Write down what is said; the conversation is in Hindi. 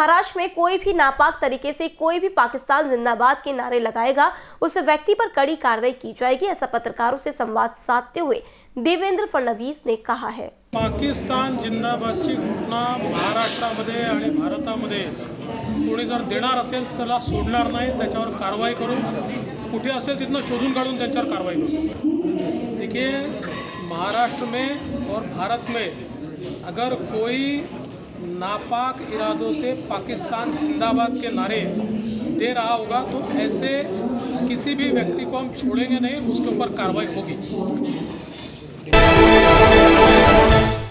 महाराष्ट्र में कोई भी नापाक तरीके से कोई भी पाकिस्तान जिंदाबाद के नारे लगाएगा, उस व्यक्ति पर कड़ी कार्रवाई की जाएगी, ऐसा पत्रकारों से संवाद साधते हुए देवेंद्र फडणवीस ने कहा है। पाकिस्तान जिंदाबादची घोषणा महाराष्ट्रामध्ये आणि भारतामध्ये कोणी जर देणार असेल तर त्याला सोडणार नाही, त्याच्यावर कारवाई करू, कुठे असेल तिथनं शोधून काढून त्यांच्यावर कारवाई करू। देखिए, महाराष्ट्र में और भारत में अगर कोई नापाक इरादों से पाकिस्तान जिंदाबाद के नारे दे रहा होगा तो ऐसे किसी भी व्यक्ति को हम छोड़ेंगे नहीं, उसके ऊपर कार्रवाई होगी।